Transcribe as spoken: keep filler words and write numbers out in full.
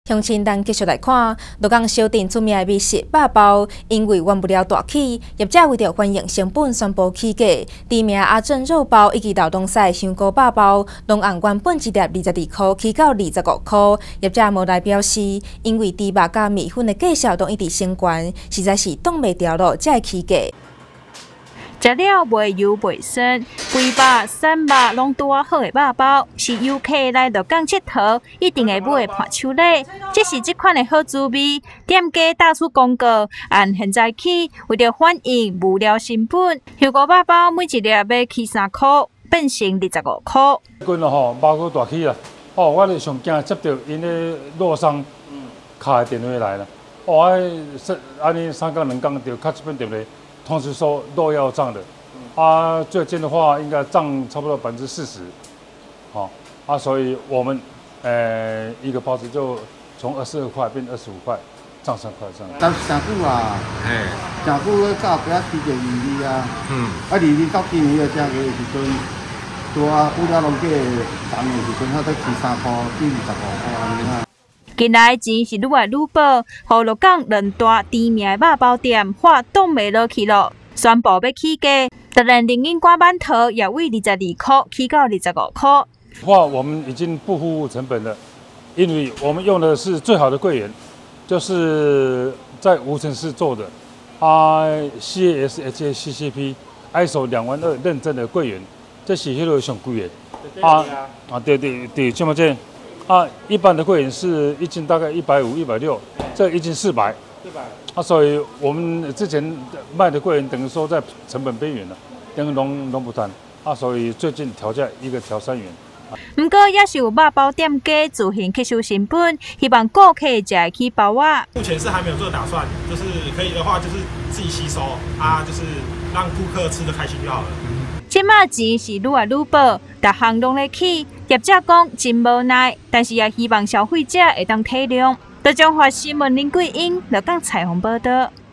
乡亲，咱继续来看，鹿港小店出名的美食肉包，因为完不了大起，业者为了反映成本，宣布起价。知名阿正肉包以及劳动赛香菇肉包，拢按原本一粒二十二块起到二十五块。业者无奈表示，因为猪肉甲米粉的价格都一直升悬，实在是挡袂牢咯，才会起价。 食了袂油袂酸，肥肉、瘦肉拢拄啊好的肉包，是游客来鹿港佚佗一定会买的伴手礼。这是这款的好滋味，店家打出广告，按现在起为了反映物料成本，香菇肉包每一粒要起三块，变成二十五块。 近了吼，肉菇大起啦！哦，我咧上惊接到因咧路上卡电话来了，哦，哎，安尼三工两工就卡这边电话。 同时说肉要涨的，啊，最近的话应该涨差不多百分之四十，好，啊，所以我们呃一个包子就从二十二块变二十五块，涨三块这样。 但是上久啊，哎，上久咧到不要起价二厘啊，嗯，啊二厘到今年的价格的时阵，多啊，物料拢价涨的时阵，它得起三块至二十五块安尼啊。 近来钱是愈来愈薄，互鹿港两大知名的肉包店发挡袂落去咯，宣布要起价，当然冷饮瓜馒头也为二十二块起到二十五块。 话我们已经不付成本了，因为我们用的是最好的柜员，就是在无尘室做的，啊 ，C A S H A C C P I S O 两万二认证的柜员，这是迄个上贵的。啊啊，对对对，这么这。 啊，一般的柜员是一斤大概一百五、一百六，这一斤四百。四百。啊，所以我们之前卖的柜员等于说在成本边缘了，等于拢拢不谈。啊，所以最近调价一个调三元。 不过也是有肉包店家自行吸收成本，希望顾客才会去包啊。 目前是还没有这个打算，就是可以的话就是自己吸收啊，就是让顾客吃得开心就好了。 即马钱是愈来愈薄，逐项拢咧起，业者讲真无奈，但是也希望消费者会当体谅。台中华新闻林桂英，鹿港采访报道。